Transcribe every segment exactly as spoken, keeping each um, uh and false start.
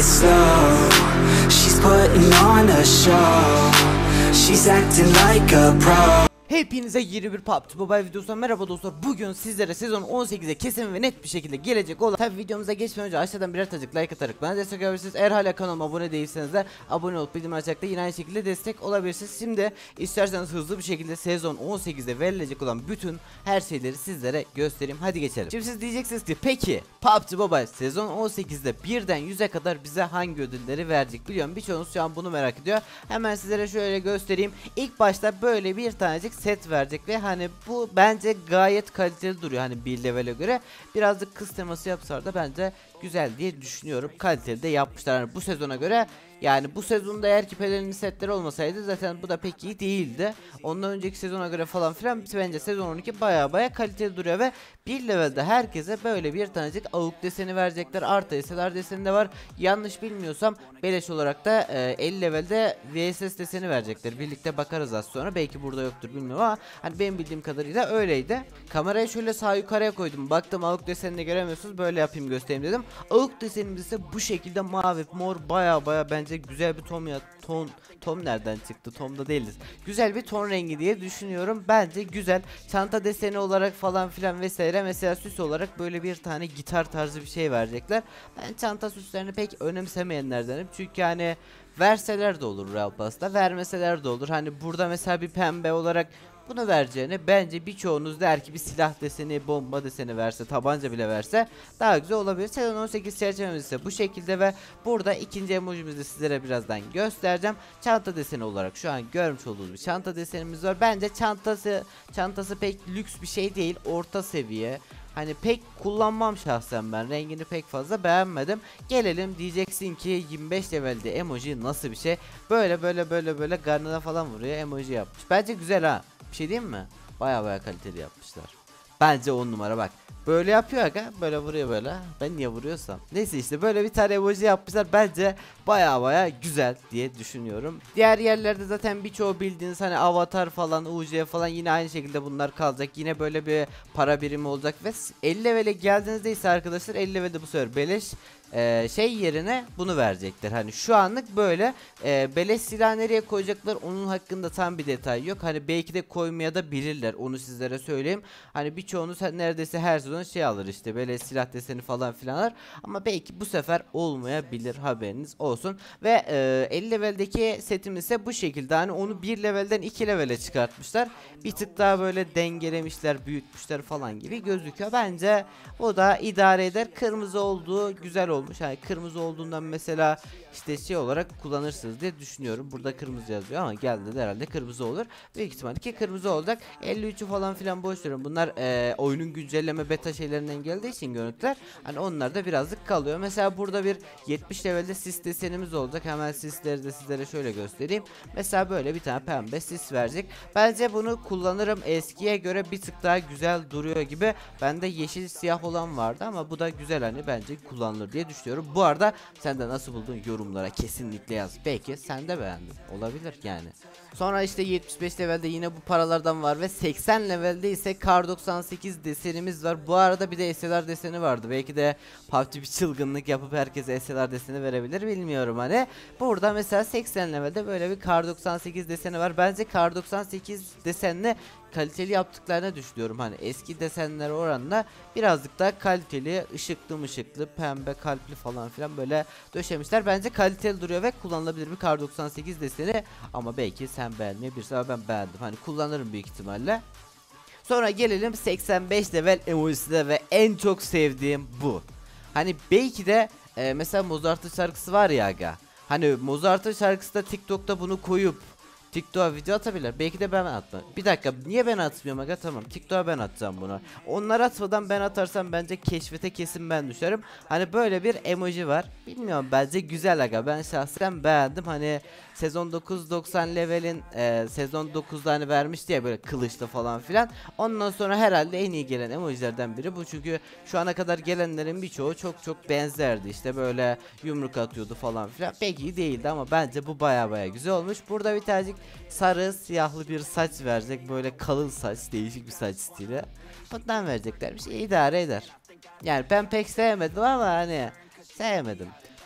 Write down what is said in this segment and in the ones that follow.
it slow. She's putting on a show. She's acting like a pro. Hepinize yeni bir P U B G Mobile videosundan merhaba dostlar. Bugün sizlere sezon on sekize kesin ve net bir şekilde gelecek olan, tabi videomuza geçmeden önce aşağıdan birer tacık like atarak bana destek olabilirsiniz. Eğer hala kanalıma abone değilseniz de abone olup bildirim açarak da yine aynı şekilde destek olabilirsiniz. Şimdi isterseniz hızlı bir şekilde sezon on sekizde verilecek olan bütün her şeyleri sizlere göstereyim. Hadi geçelim. Şimdi siz diyeceksiniz ki peki P U B G Mobile sezon on sekizde birden yüze kadar bize hangi ödülleri verecek? Biliyorum birçoğunuz şu an bunu merak ediyor. Hemen sizlere şöyle göstereyim. İlk başta böyle bir tanecik set verecek ve hani bu bence gayet kaliteli duruyor, hani bir levele göre birazcık kız teması yapsalar da bence güzel diye düşünüyorum. Kaliteli de yapmışlar hani bu sezona göre. Yani bu sezonda eğer ki pelerin setleri olmasaydı zaten bu da pek iyi değildi. Ondan önceki sezona göre falan filan bence sezon on iki baya baya kaliteli duruyor ve bir levelde herkese böyle bir tanecik avuk deseni verecekler. Artı S L R deseni de var. Yanlış bilmiyorsam beleş olarak da e, elli levelde V S S deseni verecekler. Birlikte bakarız az sonra. Belki burada yoktur bilmiyorum ama hani benim bildiğim kadarıyla öyleydi. Kamerayı şöyle sağ yukarıya koydum. Baktım avuk desenini göremiyorsunuz. Böyle yapayım göstereyim dedim. Avuk desenimiz ise bu şekilde mavi mor baya baya bence güzel bir ton ya ton ton nereden çıktı? Tom'da değiliz. Güzel bir ton rengi diye düşünüyorum. Bence güzel. Çanta deseni olarak falan filan vesaire, mesela süs olarak böyle bir tane gitar tarzı bir şey verecekler. Ben çanta süslerini pek önemsemeyenlerdenim. Çünkü hani verseler de olur Real Pass'ta, vermeseler de olur. Hani burada mesela bir pembe olarak bunu vereceğine bence birçoğunuz der ki bir silah deseni, bomba deseni verse, tabanca bile verse daha güzel olabilir. Sezon on sekiz çerçevemiz ise bu şekilde ve burada ikinci emojimizi de sizlere birazdan göstereceğim. Çanta deseni olarak şu an görmüş olduğunuz bir çanta desenimiz var. Bence çantası çantası pek lüks bir şey değil, orta seviye. Hani pek kullanmam şahsen ben. Rengini pek fazla beğenmedim. Gelelim, diyeceksin ki yirmi beş levelde emoji nasıl bir şey? Böyle böyle böyle böyle karnına falan vuruyor, emoji yapmış. Bence güzel ha. Bir şey diyeyim mi? Baya baya kaliteli yapmışlar. Bence on numara bak. Böyle yapıyor aga, böyle vuruyor böyle. Ben niye vuruyorsam. Neyse işte böyle bir tane emoji yapmışlar. Bence baya baya güzel diye düşünüyorum. Diğer yerlerde zaten birçoğu bildiğiniz hani avatar falan, U C falan yine aynı şekilde bunlar kalacak. Yine böyle bir para birimi olacak ve elli levele geldiğinizde ise arkadaşlar elli levelde bu sefer beleş Ee, şey yerine bunu verecekler. Hani şu anlık böyle e, beleş silah nereye koyacaklar onun hakkında tam bir detay yok. Hani belki de koymaya da bilirler, onu sizlere söyleyeyim. Hani birçoğunuz neredeyse her sezon şey alır işte, beleş silah deseni falan filanlar, ama belki bu sefer olmayabilir, haberiniz olsun. Ve e, elli leveldeki setimiz ise bu şekilde. Hani onu bir levelden iki levele çıkartmışlar. Bir tık daha böyle dengelemişler, büyütmüşler falan gibi gözüküyor. Bence o da idare eder. Kırmızı olduğu güzel oldu. Yani kırmızı olduğundan mesela işte şey olarak kullanırsınız diye düşünüyorum. Burada kırmızı yazıyor ama geldi de herhalde kırmızı olur. Büyük ihtimalle ki kırmızı olacak. elli üçü falan filan boş verin. Bunlar e, oyunun güncelleme beta şeylerinden geldiği için görüntüler. Hani onlar da birazcık kalıyor. Mesela burada bir yetmiş levelde sis desenimiz olacak. Hemen sisleri de sizlere şöyle göstereyim. Mesela böyle bir tane pembe sis verecek. Bence bunu kullanırım. Eskiye göre bir tık daha güzel duruyor gibi. Bende yeşil siyah olan vardı ama bu da güzel, hani bence kullanılır diye düşünüyorum. Bu arada sen de nasıl buldun yorumlara kesinlikle yaz. Belki sen de beğendin. Olabilir yani. Sonra işte yetmiş beş levelde yine bu paralardan var ve seksen levelde ise kar doksan sekiz desenimiz var. Bu arada bir de S L R deseni vardı. Belki de P U B G bir çılgınlık yapıp herkese S L R deseni verebilir, bilmiyorum hani. Burada mesela seksen levelde böyle bir kar doksan sekiz deseni var. Bence kar doksan sekiz desenle kaliteli yaptıklarını düşünüyorum. Hani eski desenler oranla birazcık daha kaliteli, ışıklı mışıklı, pembe kalpli falan filan böyle döşemişler. Bence kaliteli duruyor ve kullanılabilir bir kar doksan sekiz deseni, ama belki sen beğenmeyebilirsin ama ben beğendim. Hani kullanırım büyük ihtimalle. Sonra gelelim seksen beş level emojisine ve en çok sevdiğim bu. Hani belki de e, mesela Mozart'ın şarkısı var ya aga. Hani Mozart'ın şarkısı da TikTok'ta bunu koyup TikTok'a video atabilir. Belki de ben atmam. Bir dakika, niye ben atmıyorum aga? Tamam, TikTok'a ben atacağım bunu. Onlar atmadan ben atarsam bence keşfete kesin ben düşerim. Hani böyle bir emoji var. Bilmiyorum, bence güzel aga. Ben şahsen beğendim. Hani sezon dokuz doksan levelin e, sezon dokuzda hani vermişti ya böyle kılıçlı falan filan. Ondan sonra herhalde en iyi gelen emojilerden biri bu. Çünkü şu ana kadar gelenlerin birçoğu çok çok benzerdi. İşte böyle yumruk atıyordu falan filan. Pek iyi değildi ama bence bu baya baya güzel olmuş. Burada bir tanecik sarı siyahlı bir saç verecek, böyle kalın saç, değişik bir saç stili. Bundan verecekler, bir şey idare eder. Yani ben pek sevmedim ama hani sevmedim.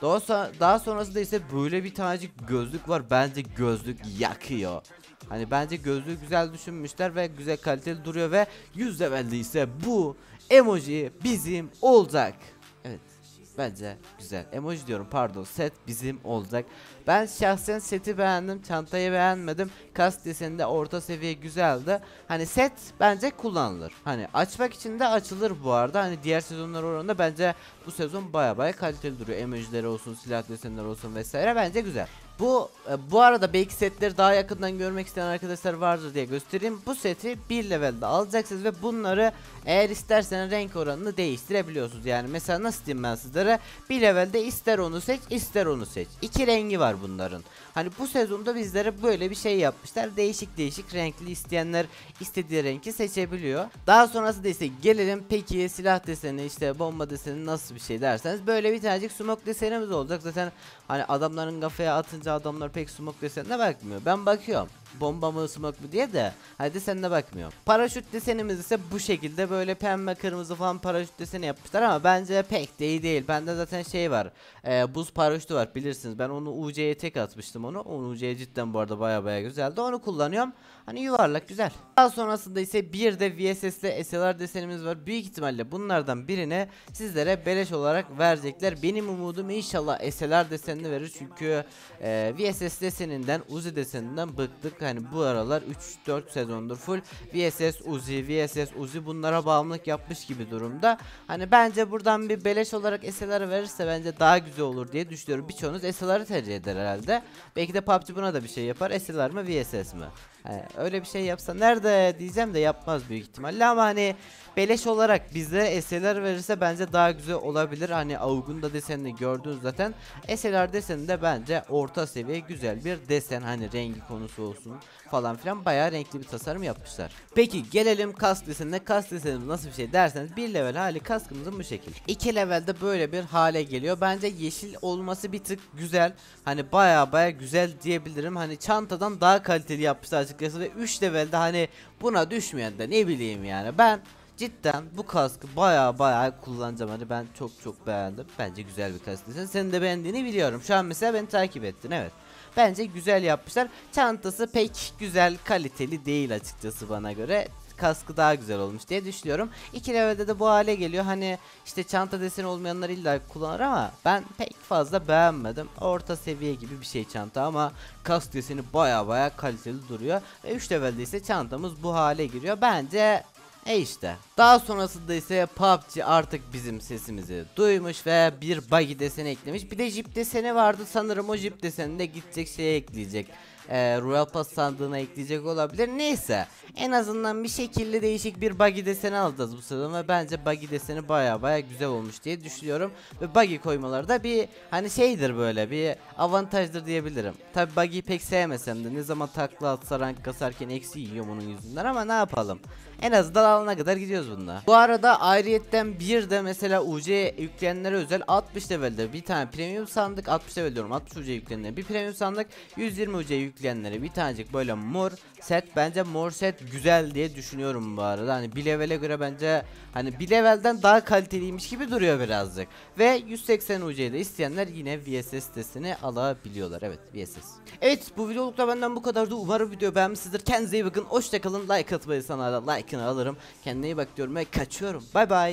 Daha, so daha sonrasında ise böyle bir tanecik gözlük var. Bence gözlük yakıyor. Hani bence gözlüğü güzel düşünmüşler ve güzel kaliteli duruyor ve yüz levelde ise bu emoji bizim olacak. Evet. Bence güzel. Emoji diyorum, pardon, set bizim olacak. Ben şahsen seti beğendim, çantayı beğenmedim. Kask deseni de orta seviye güzeldi. Hani set bence kullanılır. Hani açmak için de açılır bu arada. Hani diğer sezonlar oranında bence bu sezon baya baya kaliteli duruyor. Emojileri olsun, silah desenleri olsun vesaire, bence güzel. Bu e, bu arada belki setleri daha yakından görmek isteyen arkadaşlar vardır diye göstereyim. Bu seti bir levelde alacaksınız ve bunları eğer isterseniz renk oranını değiştirebiliyorsunuz. Yani mesela nasıl diyeyim ben sizlere, bir levelde ister onu seç ister onu seç. İki rengi var bunların. Hani bu sezonda bizlere böyle bir şey yapmışlar. Değişik değişik renkli, isteyenler istediği renki seçebiliyor. Daha sonrasında ise gelelim peki silah deseni, işte bomba deseni nasıl bir şey derseniz, böyle bir tanecik smoke desenimiz olacak. Zaten hani adamların kafaya atınca adamlar pek smoke desenine bakmıyor. Ben bakıyorum. Bomba mı smoke mu diye de hadi desenine bakmıyorum. Paraşüt desenimiz ise bu şekilde böyle pembe kırmızı falan paraşüt deseni yapmışlar ama bence pek de iyi değil. Bende zaten şey var, e, buz paraşütü var bilirsiniz. Ben onu U C'ye tek atmıştım onu. Onu U C cidden bu arada baya baya güzeldi. Onu kullanıyorum. Hani yuvarlak güzel. Daha sonrasında ise bir de V S S'de S L R desenimiz var. Büyük ihtimalle bunlardan birine sizlere beleş olarak verecekler. Benim umudum inşallah S L R desenini verir. Çünkü e, V S S deseninden, Uzi deseninden bıktık. Hani bu aralar üç dört sezondur full V S S Uzi, V S S Uzi bunlara bağımlılık yapmış gibi durumda. Hani bence buradan bir beleş olarak S L R verirse bence daha güzel olur diye düşünüyorum. Birçoğunuz S L R'ı tercih eder herhalde. Belki de P U B G buna da bir şey yapar. S L R mı V S S mi? Hani öyle bir şey yapsa nerede diyeceğim de yapmaz büyük ihtimalle, ama hani beleş olarak bize S L R verirse bence daha güzel olabilir. Hani A U G'un da desenini gördünüz zaten. S L R deseni de bence orta seviye güzel bir desen, hani rengi konusu olsun falan filan bayağı renkli bir tasarım yapmışlar. Peki gelelim kask desenine. Kask desenimiz nasıl bir şey derseniz, bir level hali kaskımızın bu şekil. iki levelde böyle bir hale geliyor. Bence yeşil olması bir tık güzel. Hani bayağı bayağı güzel diyebilirim. Hani çantadan daha kaliteli yapmışlar açıkçası ve üç levelde hani buna düşmeyen de ne bileyim yani. Ben cidden bu kaskı baya baya kullanacağım. Hani ben çok çok beğendim. Bence güzel bir kask desen. Senin de beğendiğini biliyorum. Şu an mesela beni takip ettin, evet. Bence güzel yapmışlar. Çantası pek güzel, kaliteli değil açıkçası bana göre. Kaskı daha güzel olmuş diye düşünüyorum. İki levelde de bu hale geliyor. Hani işte çanta deseni olmayanlar illa kullanır ama ben pek fazla beğenmedim. Orta seviye gibi bir şey çanta ama kask deseni baya baya kaliteli duruyor. Ve üç levelde ise çantamız bu hale giriyor. Bence E işte. Daha sonrasında ise P U B G artık bizim sesimizi duymuş ve bir buggy deseni eklemiş. Bir de jip deseni vardı sanırım, o jip deseninde gidecek şeye ekleyecek. Ee, Royal Pass sandığına ekleyecek olabilir. Neyse, en azından bir şekilde değişik bir buggy deseni alacağız bu sezon ve bence buggy deseni baya baya güzel olmuş diye düşünüyorum. Ve buggy koymaları da bir hani şeydir, böyle bir avantajdır diyebilirim. Tabi buggy'yi pek sevmesem de ne zaman takla atsa rank kasarken eksi yiyorum onun yüzünden, ama ne yapalım. En azından alana kadar gidiyoruz bunda. Bu arada ayrıyetten bir de mesela U C yükleyenlere özel altmış levelde bir tane premium sandık, altmış level diyorum, altmış U C yükleyenlere bir premium sandık, yüz yirmi U C yükleyenlere bir tanecik böyle mor set. Bence mor set güzel diye düşünüyorum bu arada. Hani bir levele göre bence hani bir levelden daha kaliteliymiş gibi duruyor birazcık. Ve yüz seksen U C'de isteyenler yine V S S sitesini alabiliyorlar. Evet, V S S. Evet, bu videolukta benden bu kadardı. Umarım video beğenmişsinizdir. Kendinize iyi bakın. Hoşça kalın. Like atmayı sana da like'ını alırım. Kendine iyi bak diyorum ve kaçıyorum. Bye bye.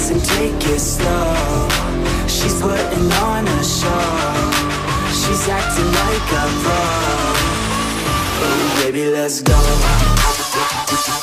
She's acting like a pro. Oh, baby, let's go.